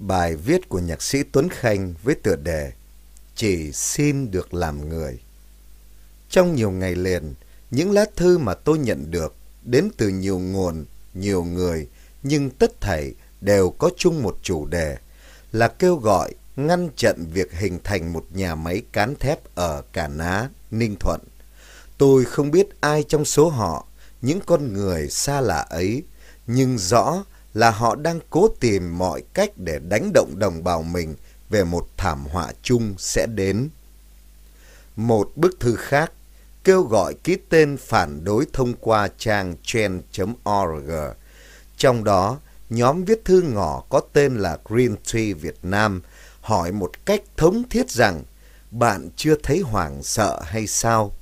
Bài viết của nhạc sĩ Tuấn Khanh với tựa đề Chỉ xin được làm người. Trong nhiều ngày liền, những lá thư mà tôi nhận được đến từ nhiều nguồn, nhiều người, nhưng tất thảy đều có chung một chủ đề là kêu gọi ngăn chặn việc hình thành một nhà máy cán thép ở Cà Ná, Ninh Thuận. Tôi không biết ai trong số họ, những con người xa lạ ấy, nhưng rõ là họ đang cố tìm mọi cách để đánh động đồng bào mình về một thảm họa chung sẽ đến. Một bức thư khác kêu gọi ký tên phản đối thông qua trang change.org. Trong đó, nhóm viết thư ngỏ có tên là Green Tree Việt Nam hỏi một cách thống thiết rằng bạn chưa thấy hoảng sợ hay sao?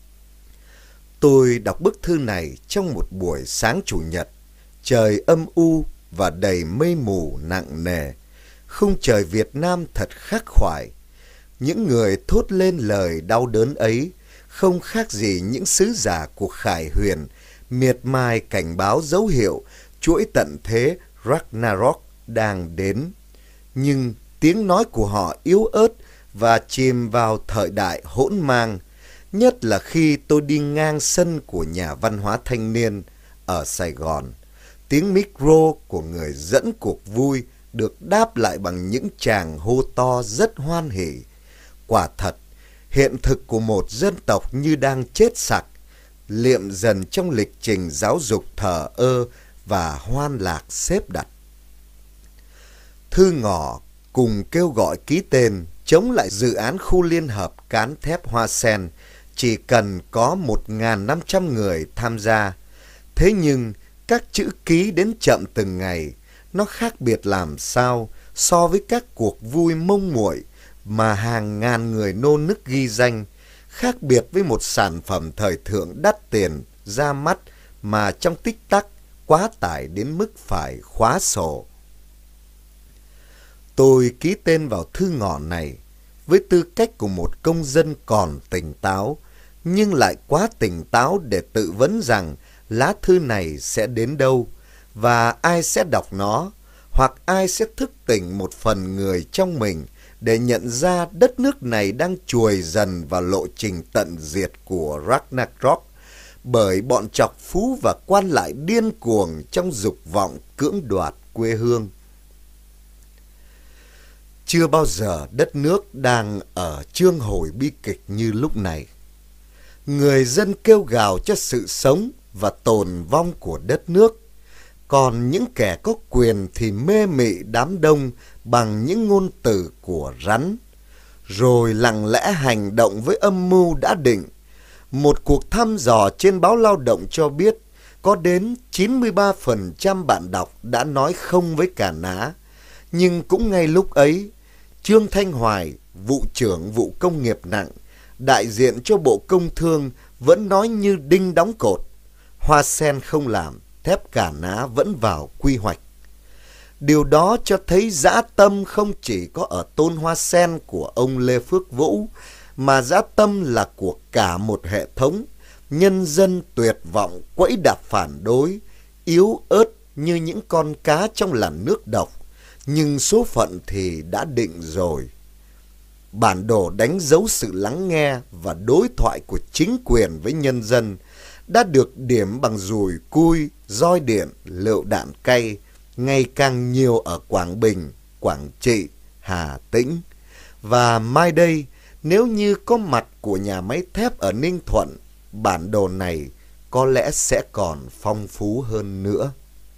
Tôi đọc bức thư này trong một buổi sáng Chủ nhật. Trời âm u và đầy mây mù nặng nề. Khung trời Việt Nam thật khắc khoải. Những người thốt lên lời đau đớn ấy không khác gì những sứ giả của Khải Huyền miệt mài cảnh báo dấu hiệu chuỗi tận thế Ragnarok đang đến. Nhưng tiếng nói của họ yếu ớt và chìm vào thời đại hỗn mang, nhất là khi tôi đi ngang sân của nhà văn hóa thanh niên ở Sài Gòn. Tiếng micro của người dẫn cuộc vui được đáp lại bằng những tràng hô to rất hoan hỉ. Quả thật, hiện thực của một dân tộc như đang chết sặc, liệm dần trong lịch trình giáo dục thờ ơ và hoan lạc xếp đặt. Thư ngỏ cùng kêu gọi ký tên chống lại dự án khu liên hợp cán thép Hoa Sen chỉ cần có 1.500 người tham gia. Thế nhưng, các chữ ký đến chậm từng ngày, nó khác biệt làm sao so với các cuộc vui mông muội mà hàng ngàn người nô nức ghi danh, khác biệt với một sản phẩm thời thượng đắt tiền ra mắt mà trong tích tắc quá tải đến mức phải khóa sổ. Tôi ký tên vào thư ngỏ này với tư cách của một công dân còn tỉnh táo, nhưng lại quá tỉnh táo để tự vấn rằng lá thư này sẽ đến đâu và ai sẽ đọc nó, hoặc ai sẽ thức tỉnh một phần người trong mình để nhận ra đất nước này đang chuồi dần vào lộ trình tận diệt của Ragnarok bởi bọn chọc phú và quan lại điên cuồng trong dục vọng cưỡng đoạt quê hương. Chưa bao giờ đất nước đang ở chương hồi bi kịch như lúc này. Người dân kêu gào cho sự sống và tồn vong của đất nước, còn những kẻ có quyền thì mê mị đám đông bằng những ngôn từ của rắn, rồi lặng lẽ hành động với âm mưu đã định. Một cuộc thăm dò trên báo Lao động cho biết có đến 93% bạn đọc đã nói không với Cà Ná. Nhưng cũng ngay lúc ấy, Trương Thanh Hoài, vụ trưởng vụ công nghiệp nặng, đại diện cho Bộ Công Thương vẫn nói như đinh đóng cột: Hoa Sen không làm, thép Cà Ná vẫn vào quy hoạch. Điều đó cho thấy dã tâm không chỉ có ở tôn Hoa Sen của ông Lê Phước Vũ, mà dã tâm là của cả một hệ thống nhân dân tuyệt vọng quẫy đạp phản đối, yếu ớt như những con cá trong làn nước độc, nhưng số phận thì đã định rồi. Bản đồ đánh dấu sự lắng nghe và đối thoại của chính quyền với nhân dân đã được điểm bằng dùi cui, roi điện, lựu đạn cay ngày càng nhiều ở Quảng Bình, Quảng Trị, Hà Tĩnh. Và mai đây, nếu như có mặt của nhà máy thép ở Ninh Thuận, bản đồ này có lẽ sẽ còn phong phú hơn nữa.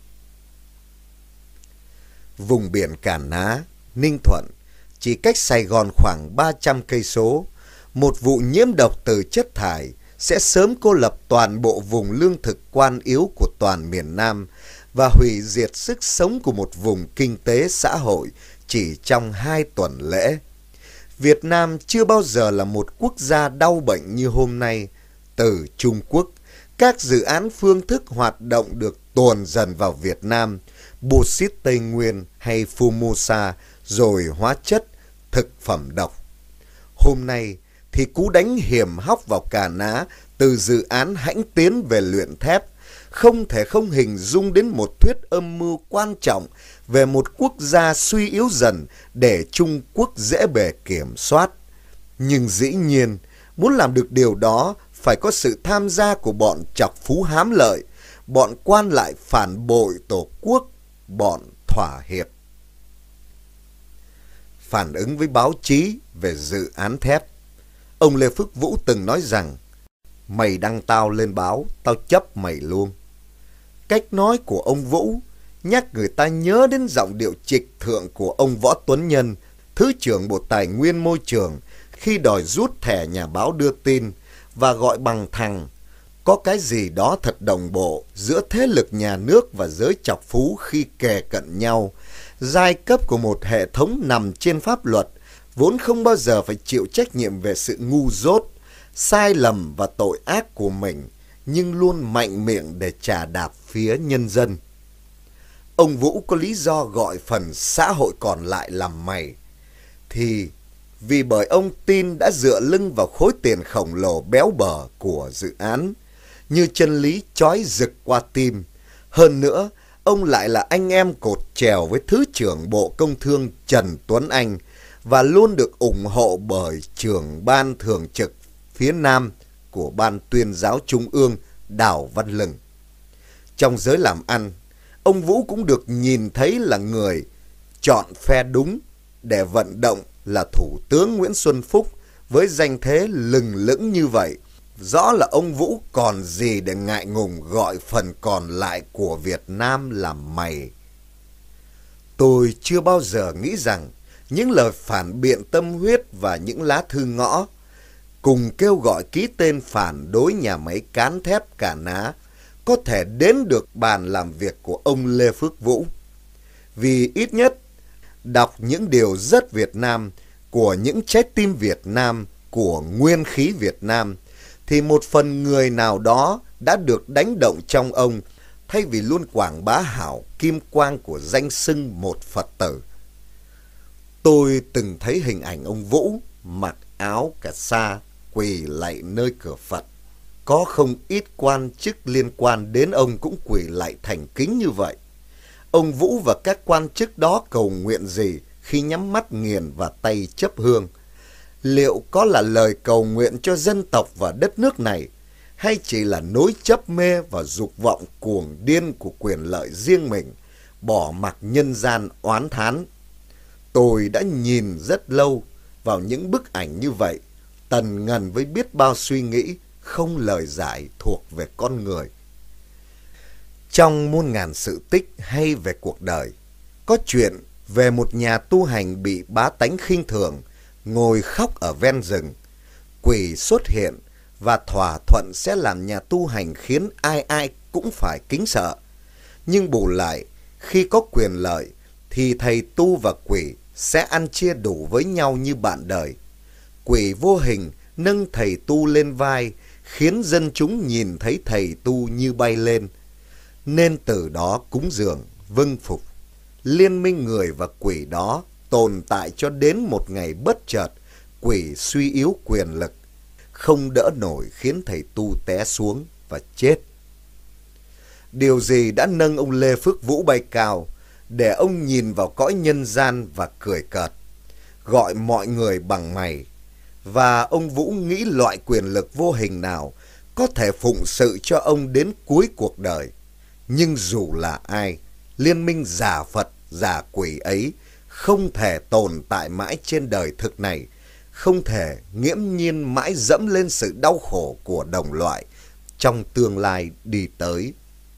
Vùng biển Cà Ná, Ninh Thuận chỉ cách Sài Gòn khoảng 300 cây số. Một vụ nhiễm độc từ chất thải sẽ sớm cô lập toàn bộ vùng lương thực quan yếu của toàn miền Nam và hủy diệt sức sống của một vùng kinh tế xã hội chỉ trong 2 tuần lễ. Việt Nam chưa bao giờ là một quốc gia đau bệnh như hôm nay. Từ Trung Quốc, các dự án phương thức hoạt động được tuồn dần vào Việt Nam, bauxit Tây Nguyên hay Formosa, rồi hóa chất, thực phẩm độc. Hôm nay thì cú đánh hiểm hóc vào Cà Ná từ dự án Hãnh Tiến về luyện thép không thể không hình dung đến một thuyết âm mưu quan trọng về một quốc gia suy yếu dần để Trung Quốc dễ bề kiểm soát. Nhưng dĩ nhiên, muốn làm được điều đó phải có sự tham gia của bọn chọc phú hám lợi, bọn quan lại phản bội Tổ quốc, bọn thỏa hiệp. Phản ứng với báo chí về dự án thép, ông Lê Phước Vũ từng nói rằng: mày đăng tao lên báo, tao chấp mày luôn. Cách nói của ông Vũ nhắc người ta nhớ đến giọng điệu trịch thượng của ông Võ Tuấn Nhân, Thứ trưởng Bộ Tài nguyên Môi trường, khi đòi rút thẻ nhà báo đưa tin và gọi bằng thằng. Có cái gì đó thật đồng bộ giữa thế lực nhà nước và giới chọc phú khi kề cận nhau. Giai cấp của một hệ thống nằm trên pháp luật, vốn không bao giờ phải chịu trách nhiệm về sự ngu dốt, sai lầm và tội ác của mình, nhưng luôn mạnh miệng để chà đạp phía nhân dân. Ông Vũ có lý do gọi phần xã hội còn lại làm mày, thì vì bởi ông tin đã dựa lưng vào khối tiền khổng lồ béo bở của dự án, như chân lý chói rực qua tim. Hơn nữa, ông lại là anh em cột chèo với Thứ trưởng Bộ Công Thương Trần Tuấn Anh và luôn được ủng hộ bởi trưởng ban thường trực phía Nam của Ban Tuyên giáo Trung ương Đào Văn Lừng. Trong giới làm ăn, ông Vũ cũng được nhìn thấy là người chọn phe đúng để vận động là Thủ tướng Nguyễn Xuân Phúc với danh thế lừng lững như vậy. Rõ là ông Vũ còn gì để ngại ngùng gọi phần còn lại của Việt Nam là mày. Tôi chưa bao giờ nghĩ rằng những lời phản biện tâm huyết và những lá thư ngõ cùng kêu gọi ký tên phản đối nhà máy cán thép Cả Ná có thể đến được bàn làm việc của ông Lê Phước Vũ. Vì ít nhất, đọc những điều rất Việt Nam, của những trái tim Việt Nam, của nguyên khí Việt Nam, thì một phần người nào đó đã được đánh động trong ông, thay vì luôn quảng bá hảo kim quang của danh xưng một Phật tử. Tôi từng thấy hình ảnh ông Vũ mặc áo cà sa quỳ lạy nơi cửa Phật. Có không ít quan chức liên quan đến ông cũng quỳ lạy thành kính như vậy. Ông Vũ và các quan chức đó cầu nguyện gì khi nhắm mắt nghiền và tay chấp hương? Liệu có là lời cầu nguyện cho dân tộc và đất nước này, hay chỉ là nối chấp mê và dục vọng cuồng điên của quyền lợi riêng mình, bỏ mặc nhân gian oán thán? Tôi đã nhìn rất lâu vào những bức ảnh như vậy, tần ngần với biết bao suy nghĩ không lời giải thuộc về con người. Trong muôn ngàn sự tích hay về cuộc đời, có chuyện về một nhà tu hành bị bá tánh khinh thường, ngồi khóc ở ven rừng. Quỷ xuất hiện và thỏa thuận sẽ làm nhà tu hành khiến ai ai cũng phải kính sợ. Nhưng bù lại, khi có quyền lợi, thì thầy tu và quỷ sẽ ăn chia đủ với nhau như bạn đời. Quỷ vô hình nâng thầy tu lên vai, khiến dân chúng nhìn thấy thầy tu như bay lên. Nên từ đó cúng dường, vâng phục. Liên minh người và quỷ đó tồn tại cho đến một ngày bất chợt, quỷ suy yếu quyền lực, không đỡ nổi khiến thầy tu té xuống và chết. Điều gì đã nâng ông Lê Phước Vũ bay cao, để ông nhìn vào cõi nhân gian và cười cợt, gọi mọi người bằng mày? Và ông Vũ nghĩ loại quyền lực vô hình nào có thể phụng sự cho ông đến cuối cuộc đời? Nhưng dù là ai, liên minh giả Phật, giả quỷ ấy không thể tồn tại mãi trên đời thực này, không thể nghiễm nhiên mãi dẫm lên sự đau khổ của đồng loại trong tương lai đi tới.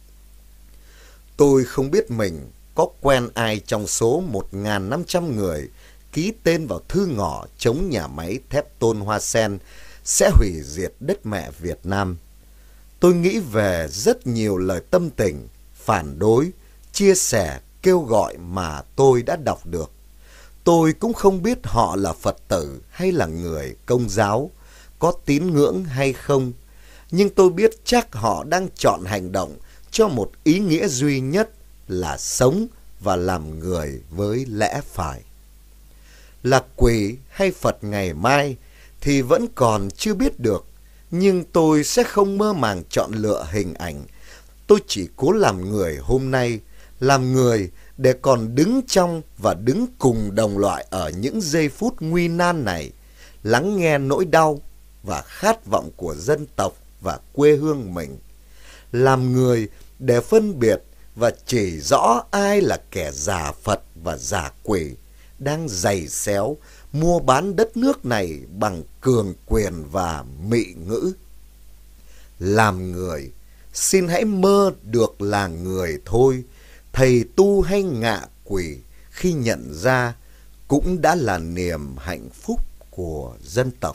Tôi không biết mình có quen ai trong số 1.500 người ký tên vào thư ngỏ chống nhà máy thép Tôn Hoa Sen sẽ hủy diệt đất mẹ Việt Nam. Tôi nghĩ về rất nhiều lời tâm tình, phản đối, chia sẻ, kêu gọi mà tôi đã đọc được. Tôi cũng không biết họ là Phật tử hay là người Công giáo, có tín ngưỡng hay không, nhưng tôi biết chắc họ đang chọn hành động cho một ý nghĩa duy nhất là sống và làm người với lẽ phải. Là quỷ hay Phật ngày mai thì vẫn còn chưa biết được, nhưng tôi sẽ không mơ màng chọn lựa hình ảnh. Tôi chỉ cố làm người hôm nay, làm người để còn đứng trong và đứng cùng đồng loại ở những giây phút nguy nan này, lắng nghe nỗi đau và khát vọng của dân tộc và quê hương mình. Làm người để phân biệt và chỉ rõ ai là kẻ giả Phật và giả quỷ, đang giày xéo mua bán đất nước này bằng cường quyền và mị ngữ. Làm người, xin hãy mơ được là người thôi. Thầy tu hay ngạ quỷ khi nhận ra cũng đã là niềm hạnh phúc của dân tộc.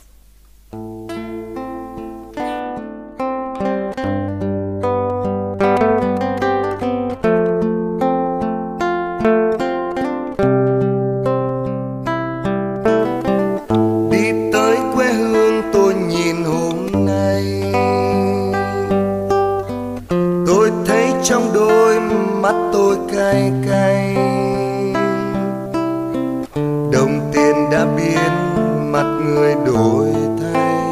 Trong đôi mắt tôi cay cay, đồng tiền đã biến mặt người đổi thay,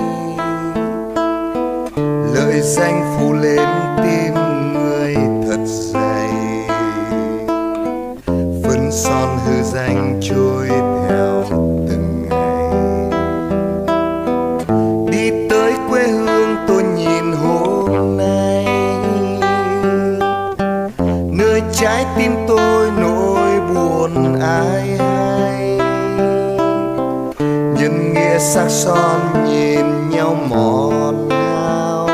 lợi danh phủ lên tim người thật dày, phấn son hư danh trôi theo từng ngày. Đi tới quê hương tôi nhìn hôm nay, trái tim tôi nỗi buồn ai hay, nhân nghĩa sắc son nhìn nhau mòn nao,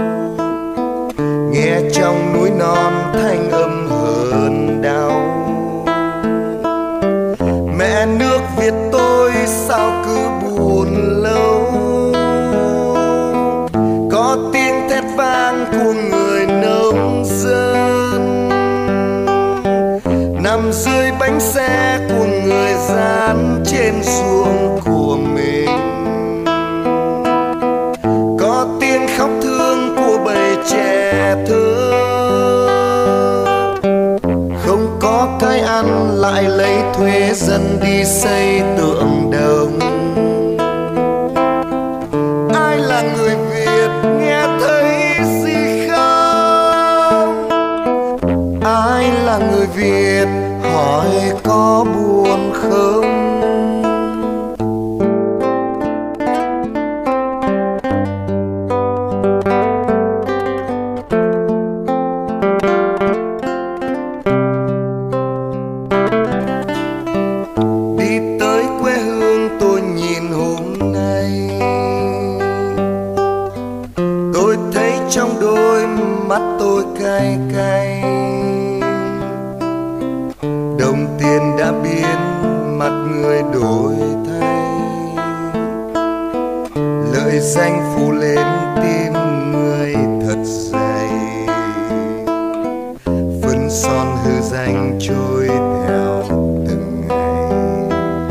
nghe trong núi non thanh âm hờn đau. Mẹ nước Việt tôi sao cứ buồn lâu, có tiếng thét vang của người nông dân, nằm dưới bánh xe của người gian trên ruộng của mình, có tiếng khóc thương của bầy trẻ thơ, không có cái ăn lại lấy thuê dân đi xây tượng đồng. Ai là người Việt nghe thấy gì không? Ai là người Việt hỏi có buồn không? Đi tới quê hương tôi nhìn hôm nay, tôi thấy trong đôi mắt tôi cay cay, đồng tiền đã biến mặt người đổi thay, lợi danh phủ lên tim người thật dày, phấn son hư danh trôi theo từng ngày.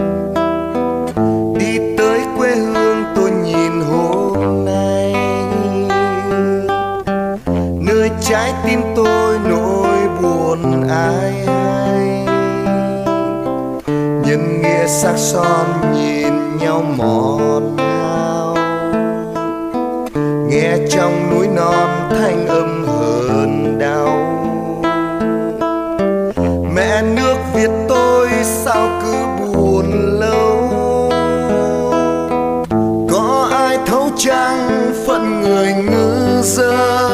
Đi tới quê hương tôi nhìn hôm nay, nơi trái tim tôi nỗi buồn ai hay, nhân nghĩa sắc son nhìn nhau mòn nao, nghe trong núi non thanh âm hờn đau. Mẹ nước Việt tôi sao cứ buồn lâu, có ai thấu chăng phận người ngư dân,